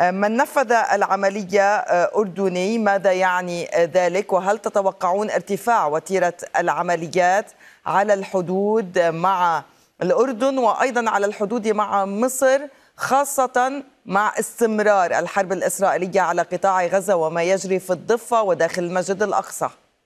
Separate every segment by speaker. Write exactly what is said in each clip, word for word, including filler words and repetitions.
Speaker 1: من نفذ العملية أردني، ماذا يعني ذلك؟ وهل تتوقعون ارتفاع وتيرة العمليات على الحدود مع الأردن وأيضا على الحدود مع مصر، خاصة مع استمرار الحرب الإسرائيلية على قطاع غزة وما يجري في الضفة وداخل المسجد الأقصى؟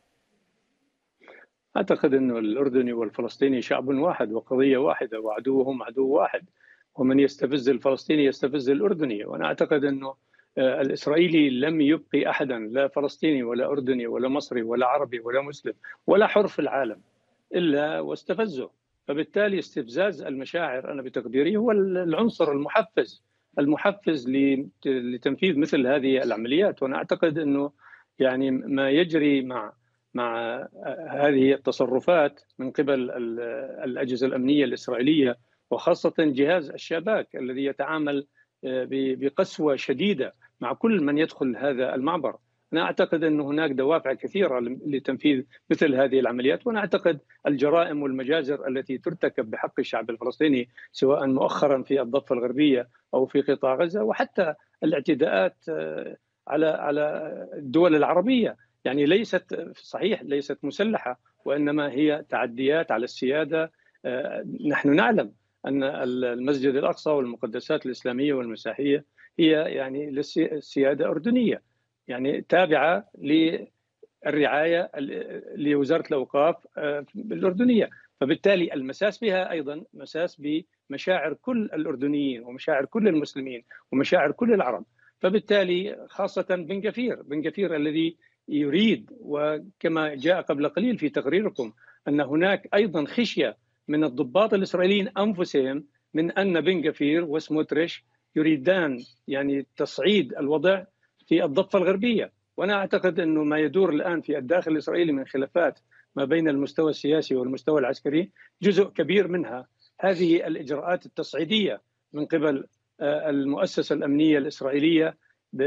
Speaker 2: أعتقد أن الأردني والفلسطيني شعب واحد وقضية واحدة وعدوهم عدو واحد، ومن يستفز الفلسطيني يستفز الأردني. وأنا أعتقد أنه الإسرائيلي لم يبقي أحدا، لا فلسطيني ولا أردني ولا مصري ولا عربي ولا مسلم ولا حر في العالم إلا واستفزه. فبالتالي استفزاز المشاعر أنا بتقديري هو العنصر المحفز المحفز لتنفيذ مثل هذه العمليات. وأنا أعتقد أنه يعني ما يجري مع مع هذه التصرفات من قبل الأجهزة الأمنية الإسرائيلية، وخاصة جهاز الشباك الذي يتعامل بقسوة شديدة مع كل من يدخل هذا المعبر. أنا أعتقد أن هناك دوافع كثيرة لتنفيذ مثل هذه العمليات. وأنا أعتقد الجرائم والمجازر التي ترتكب بحق الشعب الفلسطيني سواء مؤخرا في الضفة الغربية أو في قطاع غزة، وحتى الاعتداءات على على الدول العربية، يعني ليست صحيح ليست مسلحة، وإنما هي تعديات على السيادة. نحن نعلم أن المسجد الأقصى والمقدسات الإسلامية والمسيحية هي يعني للسيادة أردنية، يعني تابعة للرعاية لوزارة الأوقاف الأردنية. فبالتالي المساس بها أيضا مساس بمشاعر كل الأردنيين ومشاعر كل المسلمين ومشاعر كل العرب. فبالتالي خاصة بن غفير بن غفير الذي يريد، وكما جاء قبل قليل في تقريركم، أن هناك أيضا خشية من الضباط الإسرائيليين أنفسهم من أن بن غفير وسموتريش يريدان يعني تصعيد الوضع في الضفة الغربية. وأنا أعتقد أنه ما يدور الآن في الداخل الإسرائيلي من خلافات ما بين المستوى السياسي والمستوى العسكري جزء كبير منها هذه الإجراءات التصعيدية من قبل المؤسسة الأمنية الإسرائيلية،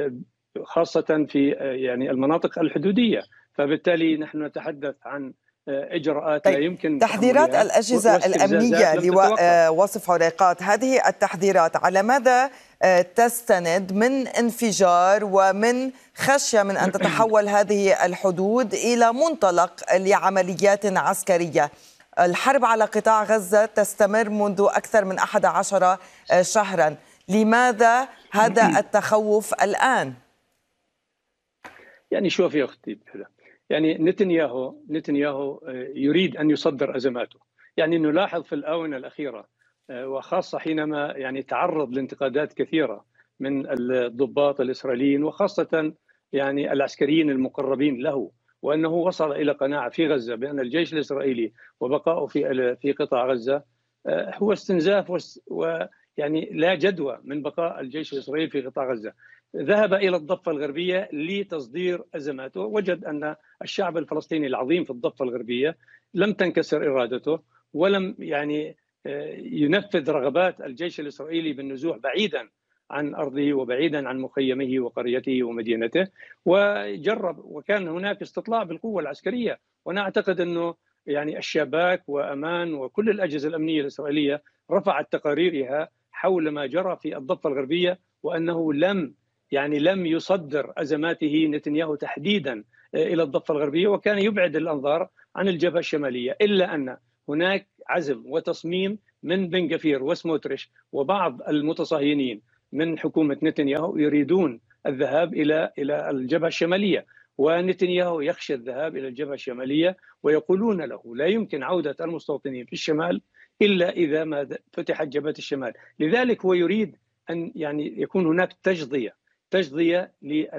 Speaker 2: خاصة في يعني المناطق الحدودية. فبالتالي نحن نتحدث عن إجراءات
Speaker 1: طيب.
Speaker 2: لا يمكن
Speaker 1: تحذيرات الأجهزة الأمنية لوصف عريقات، هذه التحذيرات على ماذا تستند من انفجار ومن خشية من أن تتحول هذه الحدود إلى منطلق لعمليات عسكرية؟ الحرب على قطاع غزة تستمر منذ أكثر من أحد عشر شهرا، لماذا هذا التخوف الآن؟
Speaker 2: يعني شوف يا أختي، يعني نتنياهو نتنياهو يريد أن يصدر أزماته. يعني نلاحظ في الآونة الأخيرة وخاصة حينما يعني تعرض لانتقادات كثيرة من الضباط الإسرائيليين وخاصة يعني العسكريين المقربين له، وأنه وصل إلى قناعة في غزة بأن الجيش الإسرائيلي وبقائه في في قطاع غزة هو استنزاف ويعني لا جدوى من بقاء الجيش الإسرائيلي في قطاع غزة. ذهب إلى الضفة الغربية لتصدير أزماته، وجد أن الشعب الفلسطيني العظيم في الضفة الغربية لم تنكسر إرادته ولم يعني ينفذ رغبات الجيش الإسرائيلي بالنزوح بعيدا عن أرضه وبعيدا عن مخيمه وقريته ومدينته، وجرب وكان هناك استطلاع بالقوة العسكرية. وأنا أعتقد أنه يعني الشباك وأمان وكل الأجهزة الأمنية الإسرائيلية رفعت تقاريرها حول ما جرى في الضفة الغربية، وأنه لم يعني لم يصدر أزماته نتنياهو تحديدا إلى الضفة الغربية، وكان يبعد الأنظار عن الجبهة الشمالية. إلا أن هناك عزم وتصميم من بن غفير وسموتريش وبعض المتصهينين من حكومة نتنياهو يريدون الذهاب إلى إلى الجبهة الشمالية، ونتنياهو يخشى الذهاب إلى الجبهة الشمالية، ويقولون له لا يمكن عودة المستوطنين في الشمال إلا إذا ما فتحت جبهة الشمال. لذلك هو يريد أن يعني يكون هناك تجضية تجضية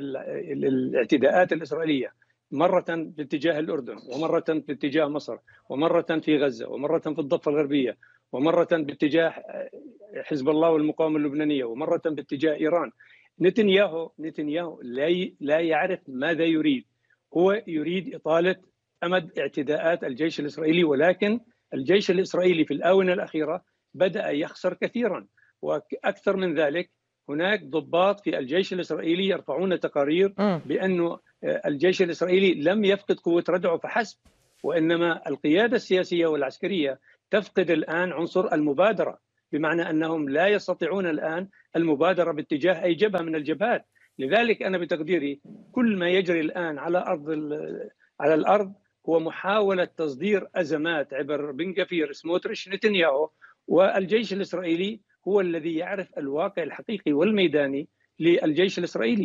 Speaker 2: للاعتداءات الإسرائيلية، مرة في اتجاه الأردن ومرة في اتجاه مصر ومرة في غزة ومرة في الضفة الغربية ومرة باتجاه حزب الله والمقاومة اللبنانية ومرة باتجاه إيران. نتنياهو نتنياهو لا لا يعرف ماذا يريد. هو يريد إطالة أمد اعتداءات الجيش الإسرائيلي، ولكن الجيش الإسرائيلي في الآونة الأخيرة بدأ يخسر كثيرا. وأكثر من ذلك هناك ضباط في الجيش الإسرائيلي يرفعون تقارير بأن الجيش الإسرائيلي لم يفقد قوة ردعه فحسب، وإنما القيادة السياسية والعسكرية تفقد الآن عنصر المبادرة. بمعنى أنهم لا يستطيعون الآن المبادرة باتجاه أي جبهة من الجبهات. لذلك أنا بتقديري كل ما يجري الآن على أرض على الأرض هو محاولة تصدير أزمات عبر بن غفير، سموتريتش، نتنياهو، والجيش الإسرائيلي هو الذي يعرف الواقع الحقيقي والميداني للجيش الإسرائيلي.